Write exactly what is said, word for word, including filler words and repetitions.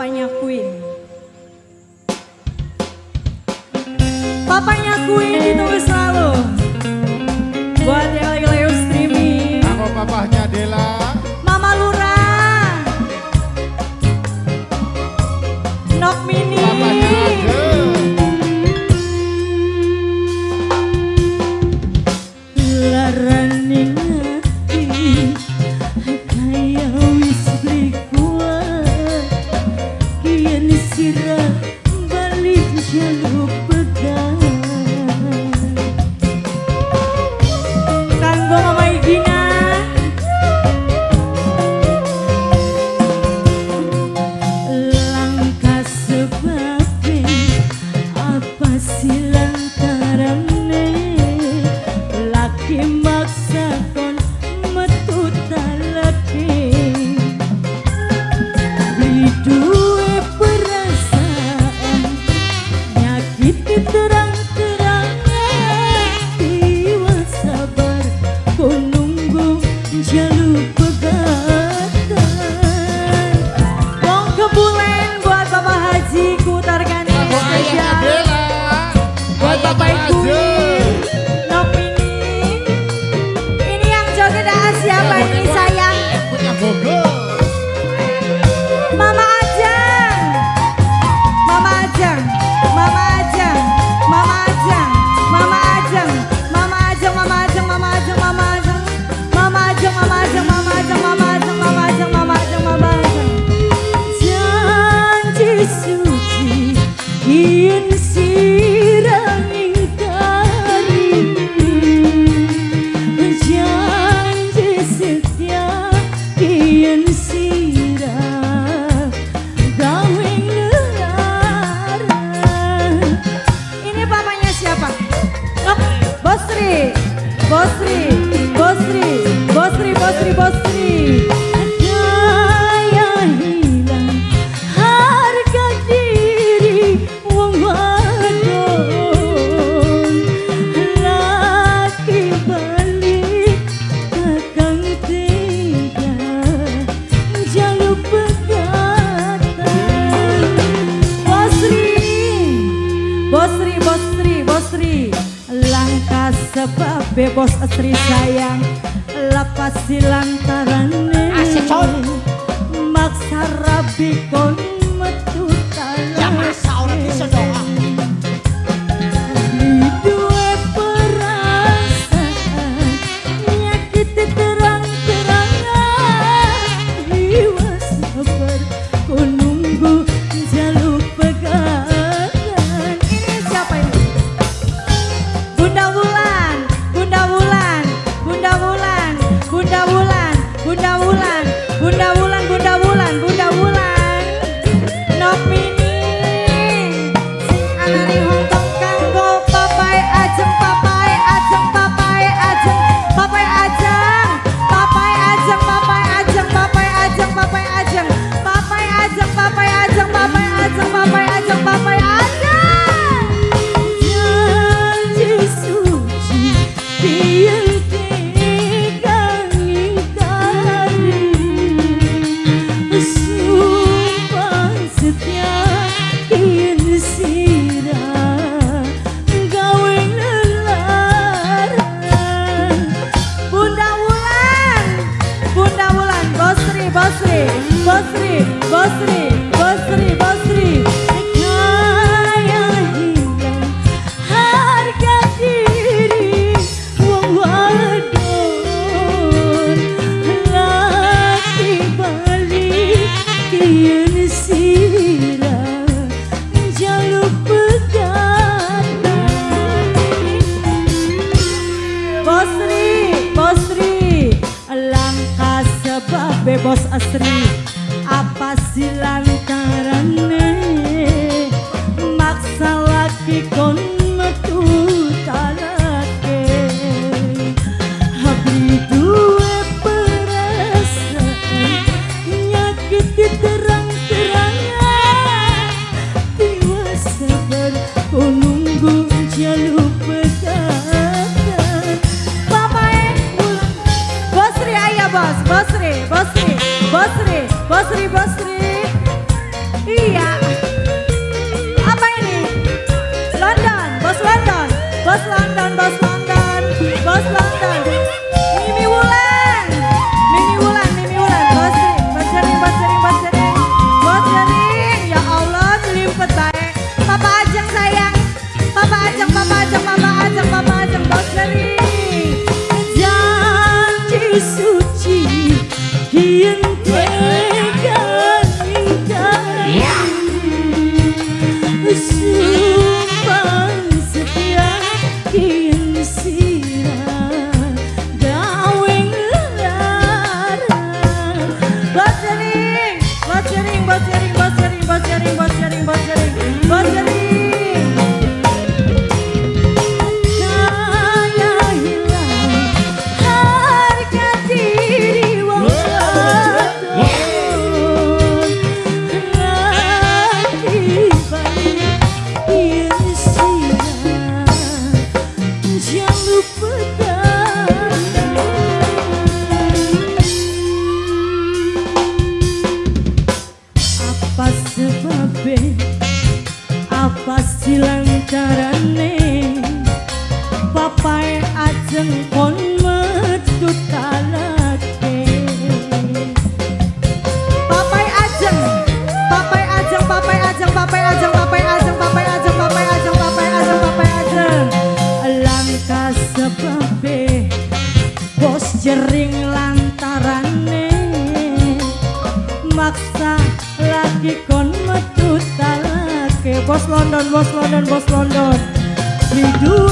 papanya Queen. Papanya Queen ditunggu selalu. Buat yang lagi live streaming. Aku papahnya Dela. Mama Lura. Nok Mini. Papahnya Ade. Laraning hati kaya wis kuat kian sirah balik jaluk pegang kanggo Mama Igina langkah sebabnya apa sih lantarannya laki maksa kon metu talaki beli duwe perasaan nyakiti terang-terangnya tiwa sabar ku nunggu jalur pegatan wong kebulen buat Bapak Haji kutarkan ini spesial buat Bapak Ibu siapa ini sayang? Punya Bogo. Mama Ajeng, Mama Ajeng, Mama Ajeng, Mama Ajeng, Mama Ajeng, Mama Ajeng, Mama Ajeng, Mama Ajeng, Mama Ajeng, Mama Ajeng, Mama Ajeng, Mama Ajeng, Mama Ajeng, Mama Ajeng, Mama Ajeng, Mama Ajeng. Janji suci kian sirang ingkari. Kian sirah gawing lerang. Ini papanya siapa? Oh, Bosri, Bosri, Bosri, Bosri, Bosri, Bosri. Daya hilang harga diri wong wadon laki balik kakang tega jaluk pegatan. Bosri, Bosri, Bosri, Bosri, langkah sebab bebos Asri sayang lepas di lantarannya maksa rabi kon metu talak ya masa orang bisa doa dua perasaan nyakiti terang-terangan jiwa sabar ku nunggu jalur pegangan. Ini siapa ini? Bunda Wulan, Bunda Wulan, Bunda Wulan, Bunda Wulan, Bunda Wulan, Bunda Wulan, Bunda Wulan, Bunda Wulan. Nok Mini, sing anari Hongkong kanggo papai ajeng, papai ajeng, papai ajeng, papai ajeng, papai ajeng, papai ajeng, papai ajeng, papai ajeng, papai ajeng, papai ajeng, papai ajeng, papai ajeng, papai ajeng. Janji suci tiang tegang ingkari, sumpah setia kian sirah gawing lerang. Bunda Wulan, Bunda Wulan, Bosri, Bosri, Bosri, Bosri, Bosri, Bosri. Kaya hilang harga diri wong wadon laki balik kian sirah jaluk pegatan. Bosri, Bosri, langkah sebab bebos Asri apa sih lantarannya maksa laki kon metu talake habis dua perasaan nyakiti terang-terangan tiwa sabar ku nunggu jalur pegangan. Papai Bosri ayah bos, Bosri, Bosri, Bosri, Bosri, Bosri. Iya. Apa ini? London, bos London, bos London, bos London, bos London. Mimi Wulan, Mimi Wulan, Mimi Wulan. Bos Jering, bos Jering, bos Jering, bos Jering, bos Jering. Ya Allah, selimpet baik. Papa Ajeng sayang, Papa Ajeng, Papa Ajeng, Papa Ajeng, Papa Ajeng, bos Jering. Janji suci, hien tekan ingkang. Sumpah setia hien sirah gaweng lara. Bos Jering, bos Jering, bos Jering, bos Jering, bos Jering, bos Jering, bos Jering, bos Jering. Kaya hilang harga diri wong wadon. Lagi balik hien sirah jaluk pedang. Apa sebabnya, apa silantarane Papai Ajeng kon metu talake. Papai Ajeng, Papai Ajeng, Papai Ajeng, Papai Ajeng, Papai Ajeng, Papai Ajeng, Papai Ajeng, Papai Ajeng, Papai Ajeng. Langkah sebabnya bos Jering lantarane maksa lagi kon metu talake. Bos London, bos London, bos London. Hidup